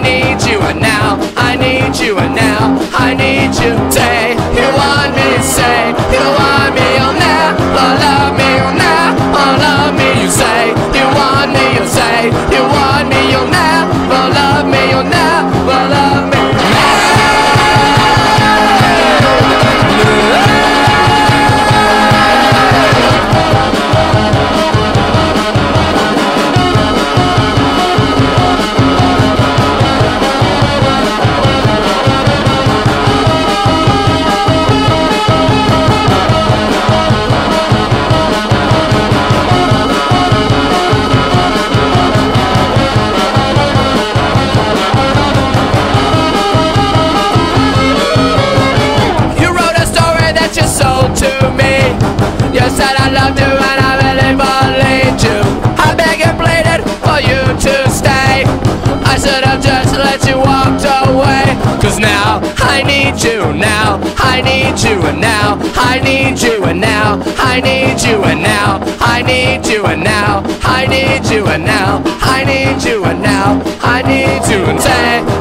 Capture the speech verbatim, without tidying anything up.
need you, and now I need you, and now I need you. Say you want me, say you want me, you'll never love me, you'll never love me. You say you want me, you say you want me, you'll never love me, you'll never love me. You said I loved you and I really believed you. I begged and pleaded for you to stay. I should have just let you walk away. Cause now I need you, now I need you, and now I need you, and now I need you, and now I need you, and now I need you, and now I need you, and now I need you, and say